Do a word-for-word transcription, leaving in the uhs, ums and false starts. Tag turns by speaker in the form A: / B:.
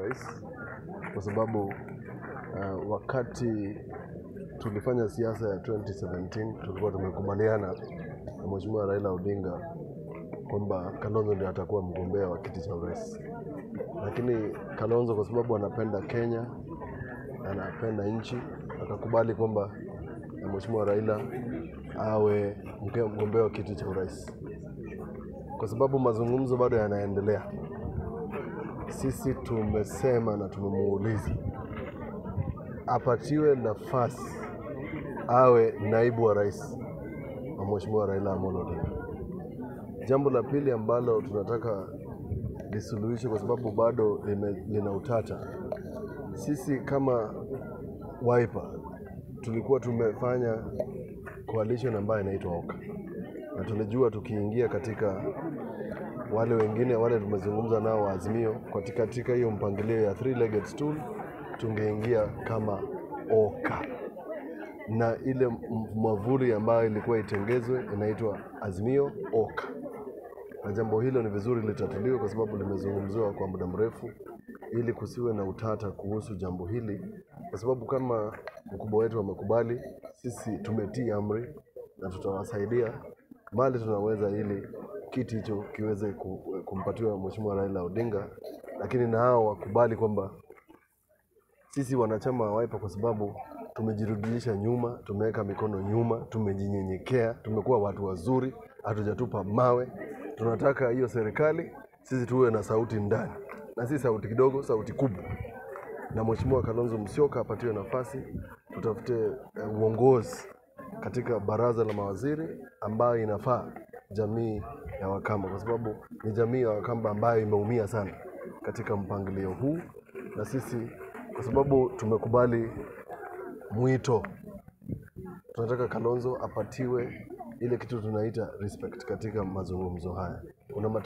A: urais kwa sababu uh, wakati tulifanya siasa ya twenty seventeen tulikuwa tumekubaliana na Mheshimiwa Raila Odinga kwamba Kalonzo ndiye atakuwa mgombea wa kiti cha urais. Lakini Kalonzo kwa sababu anapenda Kenya, anapenda nchi, akakubali kwamba Mheshimiwa Raila awe mgombea wa kiti cha urais. Kwa sababu mazungumzo bado yanaendelea, sisi tumesema na tumemuuliza apatiwe nafasi awe naibu wa rais wa Mheshimiwa Raila Amolo Odinga. Jambo la pili ambalo tunataka lisuluhisho kwa sababu bado lina utata. Sisi kama Wiper tulikuwa tumefanya coalition ambayo inaitwa Oka. Na tunajua tukiingia katika wale wengine wale tumezungumza nao wa Azimio katika katika hiyo mpangilio ya three legged stool tungeingia kama Oka. Na ile mwavuli ambayo ilikuwa itengezwe inaitwa Azimio Oka. Na jambo hilo ni vizuri litatuliwe kwa sababu limezungumziwa kwa muda mrefu ili kusiwe na utata kuhusu jambo hili, kwa sababu kama mkubwa wetu wamekubali, sisi tumetii amri na tutawasaidia bali tunaweza ili kiti hicho kiweze kumpatiwa Mheshimiwa Raila Odinga. Lakini na hao wakubali kwamba sisi wanachama wa Wiper kwa sababu tumejirudilisha nyuma, tumeweka mikono nyuma, tumejinyenyekea, tumekuwa watu wazuri, hatujatupa mawe. Tunataka hiyo serikali sisi tuwe na sauti ndani, na si sauti kidogo, sauti kubwa. Na Mheshimiwa Kalonzo Musyoka apatiwe nafasi, tutafute uh, uongozi katika baraza la mawaziri ambayo inafaa jamii ya Wakamba, kwa sababu ni jamii ya Wakamba ambayo imeumia sana katika mpangilio huu. Na sisi kwa sababu tumekubali mwito, tunataka Kalonzo apatiwe ile kitu tunaita respect katika mazungumzo haya. Kuna